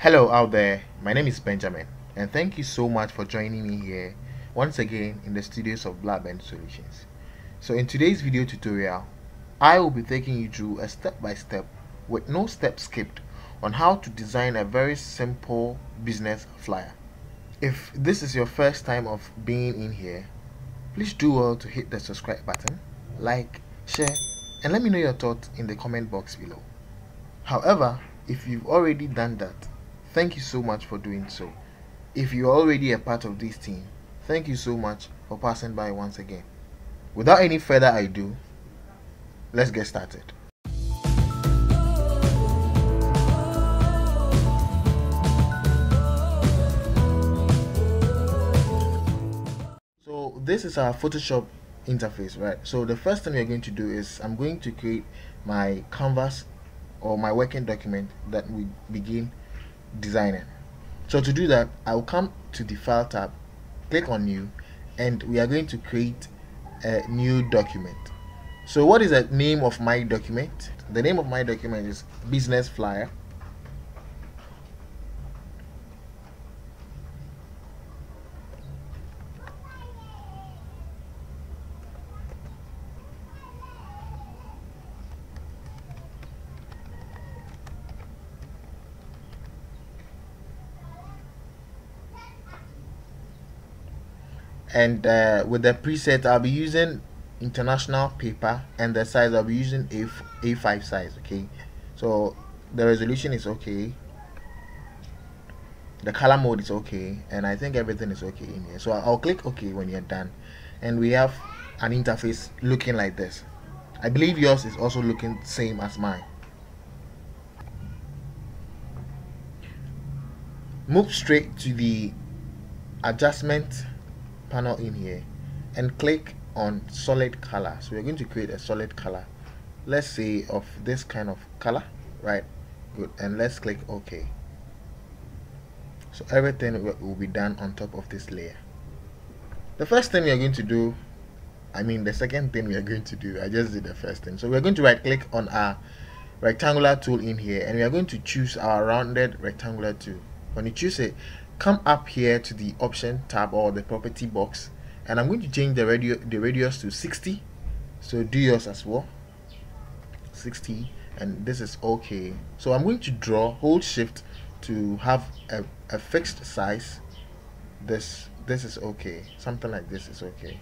Hello out there, my name is Benjamin, and thank you so much for joining me here once again in the studios of BlabenSolutions. So in today's video tutorial, I will be taking you through a step-by-step with no step skipped on how to design a very simple business flyer. If this is your first time of being in here, please do well to hit the subscribe button, like, share, and let me know your thoughts in the comment box below. However, if you've already done that, thank you so much for doing so. If you're already a part of this team, thank you so much for passing by once again. Without any further ado, let's get started. So this is our Photoshop interface, right? So the first thing we're going to do is I'm going to create my canvas or my working document that we begin designing. So to do that, I'll come to the file tab, click on new, and we are going to create a new document. So what is the name of my document? The name of my document is business flyer. And with the preset, I'll be using international paper, and the size I'll be using A5 size. Okay, so the resolution is okay, the color mode is okay, and I think everything is okay in here. So I'll click OK when you're done, and we have an interface looking like this. I believe yours is also looking same as mine. Move straight to the adjustment panel in here and click on solid color. So we're going to create a solid color, let's say of this kind of color, right? Good. And let's click OK. So everything will be done on top of this layer. The first thing we are going to do, the second thing we are going to do, I just did the first thing. So we're going to right click on our rectangular tool in here, and we are going to choose our rounded rectangular tool. When you choose it, come up here to the option tab or the property box, and I'm going to change the radius to 60. So do yours as well, 60, and this is okay. So I'm going to draw, hold shift to have a fixed size. This is okay, something like this is okay.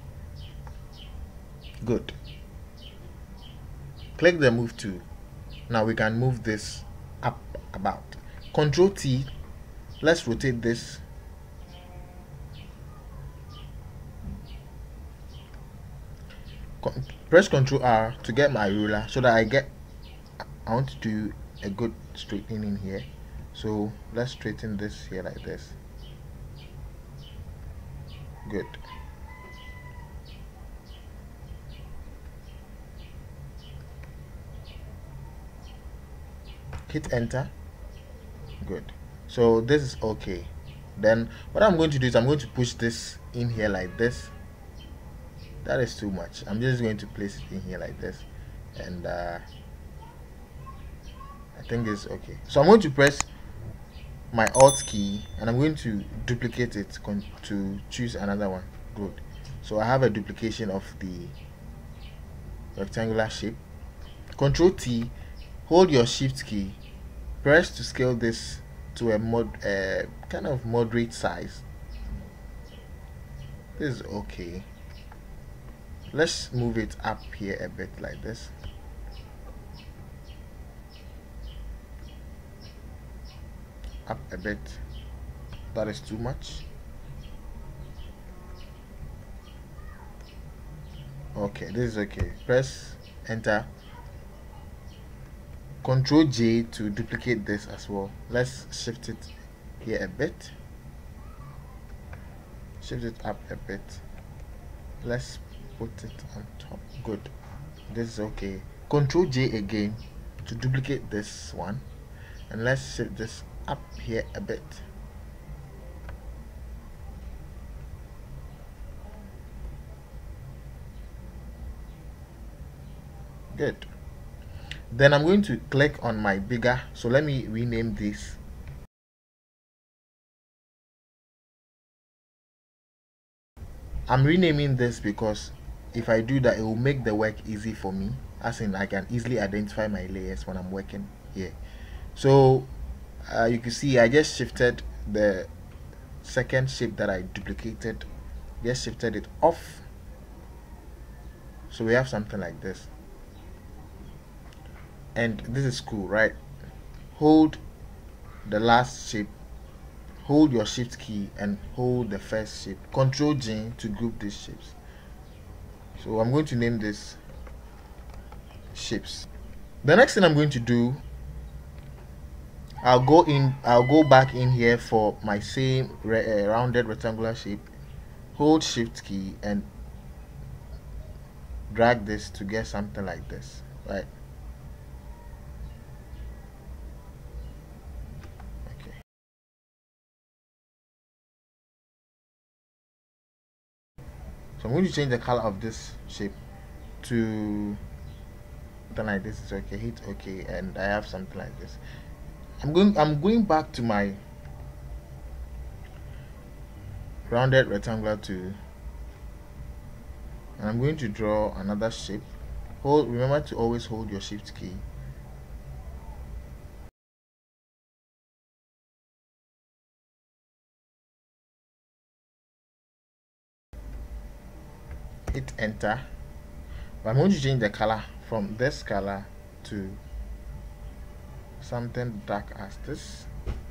Good. Click the move tool. Now we can move this up about. Control T. Let's rotate this. Press Ctrl R to get my ruler so that I want to do a good straightening in here. So let's straighten this here like this. Good. Hit enter. Good. So this is okay. Then what I'm going to do is I'm going to push this in here like this. That is too much. I'm just going to place it in here like this, and I think it's okay. So I'm going to press my Alt key, and I'm going to duplicate it to choose another one. Good. So I have a duplication of the rectangular shape. Control T, hold your Shift key, press to scale this to a kind of moderate size. This is okay. Let's move it up here a bit like this. Up a bit. That is too much. Okay, this is okay. Press enter. Control J to duplicate this as well. Let's shift it here a bit. Shift it up a bit. Let's put it on top. Good. This is okay. Control J again to duplicate this one, and let's shift this up here a bit. Good. Then I'm going to click on my bigger, so let me rename this I'm renaming this because if I do that, it will make the work easy for me, as in I can easily identify my layers when I'm working here. So you can see I just shifted the second shape that I duplicated, just shifted it off, so we have something like this. And this is cool, right? Hold the last shape, hold your shift key and hold the first shape, Control G to group these shapes. So I'm going to name this shapes. The next thing I'm going to do, I'll go back in here for my same rounded rectangular shape, hold shift key and drag this to get something like this, right? Okay. So I'm going to change the color of this shape to something like this. Is okay. Hit OK, and I have something like this. I'm going back to my rounded rectangular tool, and I'm going to draw another shape. Remember to always hold your shift key. Hit enter. But I'm going to change the color from this color to something dark as this.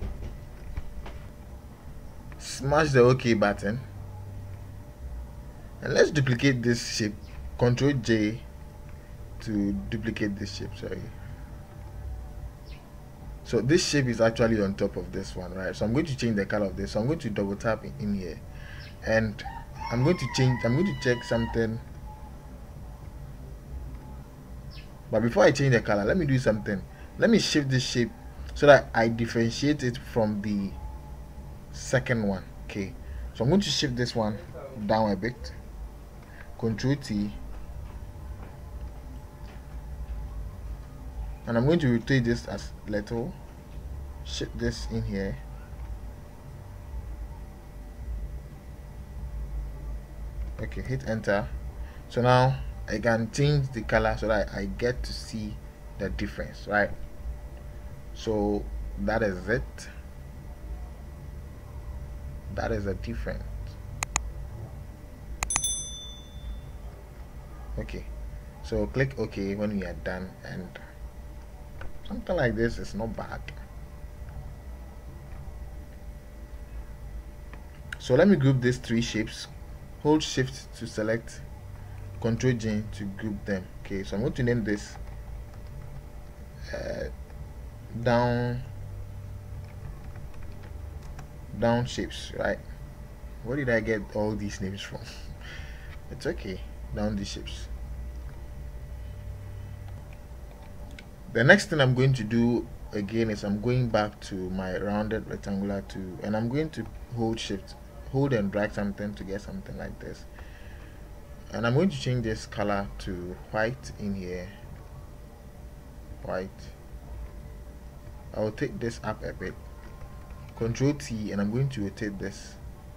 Smash the OK button, and let's duplicate this shape. Control J to duplicate this shape. Sorry. So this shape is actually on top of this one, right? So I'm going to change the color of this. So I'm going to double tap in here, and I'm going to check something. But before I change the color, let me do something. Let me shift this shape so that I differentiate it from the second one. Okay, so I'm going to shift this one down a bit, Control T, and I'm going to rotate this as little, shift this in here, okay, hit enter. So now I can change the color so that I get to see the difference, right? So that is it. That is the difference. Okay, so click OK when we are done, and something like this is not bad. So let me group these three shapes. Hold shift to select, Control J to group them. Okay, so I'm going to name this down shapes, right? Where did I get all these names from? It's okay, down these shapes. The next thing I'm going to do again is I'm going back to my rounded rectangular tool, and I'm going to hold and drag something to get something like this, and I'm going to change this color to white in here, white. I'll take this up a bit, Control T, and I'm going to rotate this.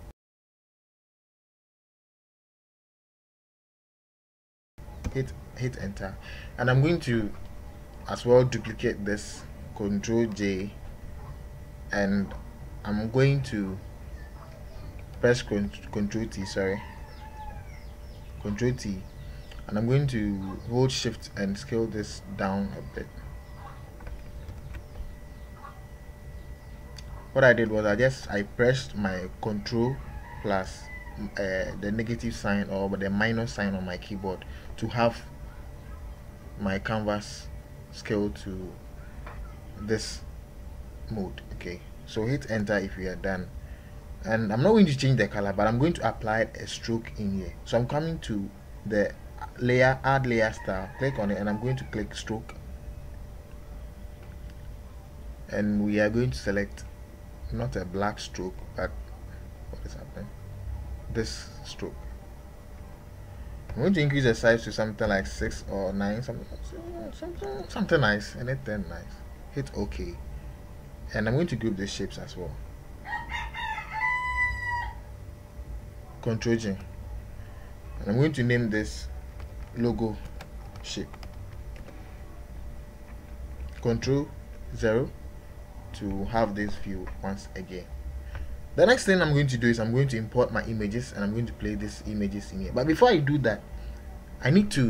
Hit enter, and I'm going to as well duplicate this, Control J, and I'm going to press Control T, sorry, Control T, and I'm going to hold shift and scale this down a bit. What I did was I pressed my Control plus the negative sign or the minus sign on my keyboard to have my canvas scale to this mode. Okay, so hit enter if you are done, and I'm not going to change the color, but I'm going to apply a stroke in here. So I'm coming to the layer, add layer style, click on it, and I'm going to click stroke, and we are going to select not a black stroke, but what is happening, this stroke. I'm going to increase the size to something like 6 or 9, something nice, anything nice. Hit OK, and I'm going to group the shapes as well. Control J. and I'm going to name this logo shape. Control 0 to have this view once again. The next thing I'm going to do is I'm going to import my images, and I'm going to play these images in here. But before I do that, I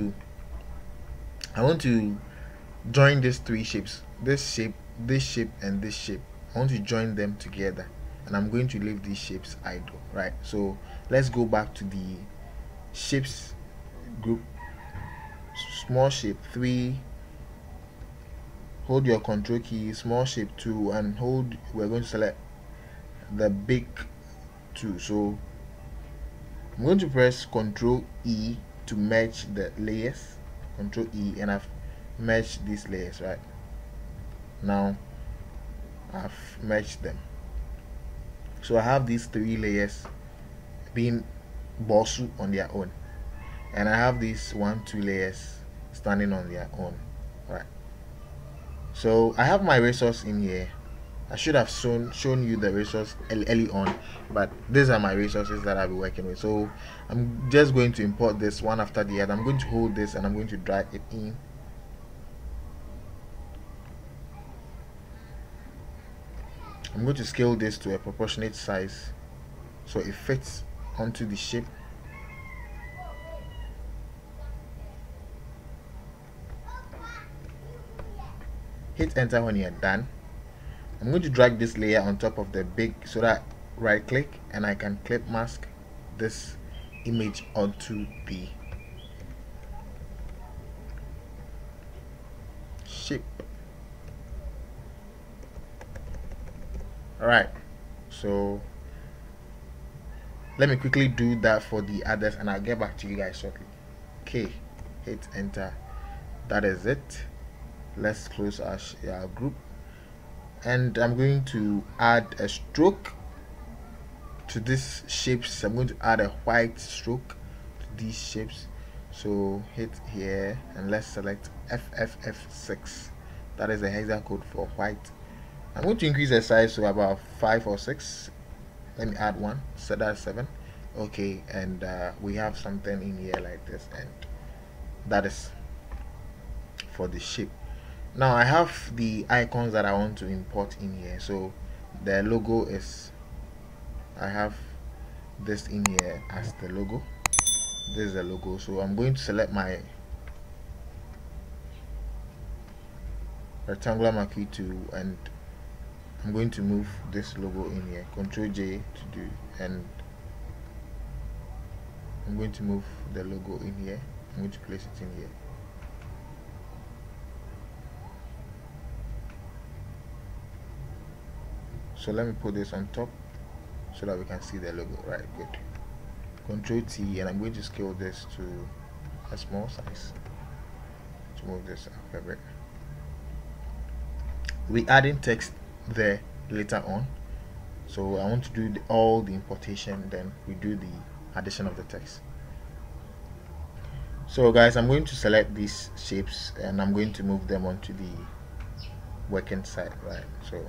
want to join these three shapes, this shape, this shape, and this shape. I want to join them together, and I'm going to leave these shapes idle, right? So let's go back to the shapes group, small shape 3, hold your control key, small shape 2, and we're going to select the big 2. So I'm going to press Control E to merge the layers, Control E, and I've merged these layers. Right now I've merged them, so I have these 3 layers being bosu on their own, and I have these 1-2 layers standing on their own. Right, so I have my resource in here. I should have shown you the resource early on, but these are my resources that I'll be working with. So I'm just going to import this one after the other. I'm going to hold this and I'm going to drag it in. I'm going to scale this to a proportionate size so it fits onto the shape. Hit enter when you're done. I'm going to drag this layer on top of the big, so that right click and I can clip mask this image onto the shape. Alright, so let me quickly do that for the others and I'll get back to you guys shortly. Okay, hit enter. That is it. Let's close our group, and I'm going to add a stroke to these shapes. I'm going to add a white stroke to these shapes. So hit here and let's select FFF6. That is the hexa code for white. I'm going to increase the size to about 5 or 6. Let me add one, so that's 7. Okay, and we have something in here like this, and that is for the shape. Now I have the icons that I want to import in here. So the logo is, I have this in here as the logo. This is the logo. So I'm going to select my rectangular marquee tool and I'm going to move this logo in here. Control J to do, and I'm going to move the logo in here. I'm going to place it in here. So let me put this on top so that we can see the logo. Right, good. Control T, and I'm going to scale this to a small size to move this up a bit. We adding text there later on, so I want to do all the importation, then we do the addition of the text. So guys, I'm going to select these shapes and I'm going to move them onto the working side. Right, so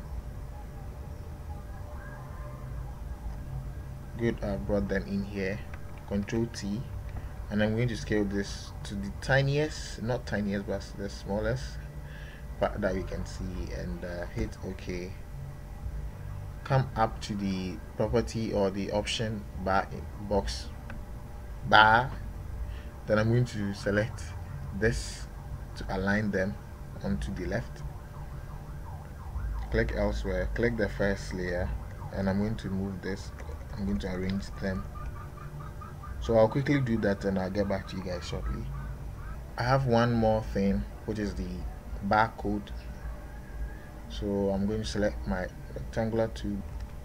good, I brought them in here. Control T, and I'm going to scale this to the tiniest, not tiniest, but the smallest part that we can see, and hit OK. Come up to the property or the option bar box bar, then I'm going to select this to align them onto the left. Click elsewhere, click the first layer, and I'm going to move this. I'm going to arrange them. So I'll quickly do that and I'll get back to you guys shortly. I have one more thing, which is the barcode. So I'm going to select my rectangular tube.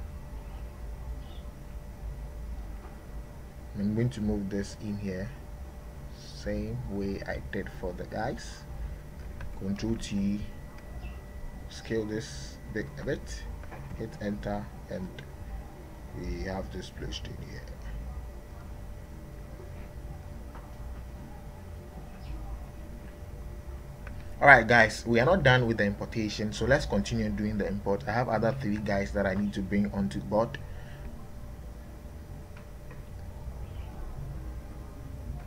I'm going to move this in here, same way I did for the guys. Control T, scale this big a bit, hit enter, and we have this placed in here. Alright guys, we are not done with the importation, so let's continue doing the import. I have other 3 guys that I need to bring onto board.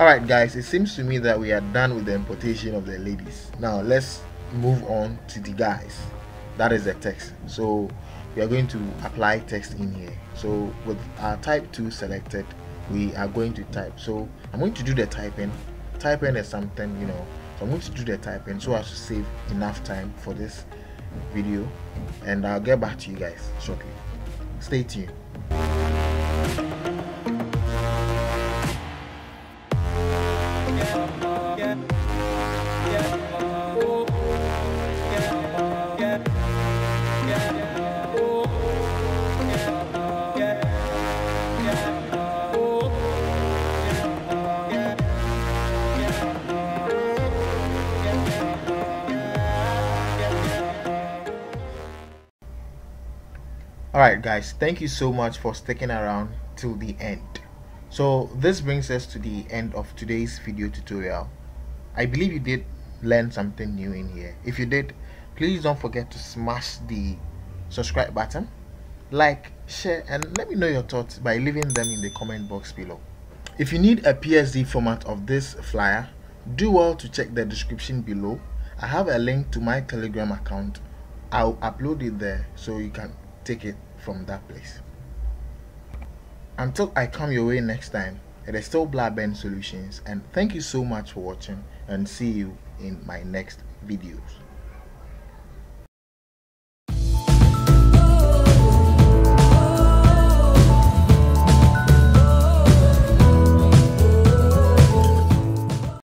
Alright guys, it seems to me that we are done with the importation of the ladies. Now let's move on to the guys. That is the text. So we are going to apply text in here. So with our type 2 selected, we are going to type. So I'm going to do the typing. Typing is something, so I'm going to do the typing so as to save enough time for this video, and I'll get back to you guys shortly. Stay tuned. Alright guys, thank you so much for sticking around till the end. So this brings us to the end of today's video tutorial. I believe you did learn something new in here. If you did, please don't forget to smash the subscribe button, like, share, and let me know your thoughts by leaving them in the comment box below. If you need a PSD format of this flyer, do well to check the description below. I have a link to my Telegram account. I'll upload it there so you can take it from that place. Until I come your way next time, it is still BlabenSolutions, and thank you so much for watching, and see you in my next videos.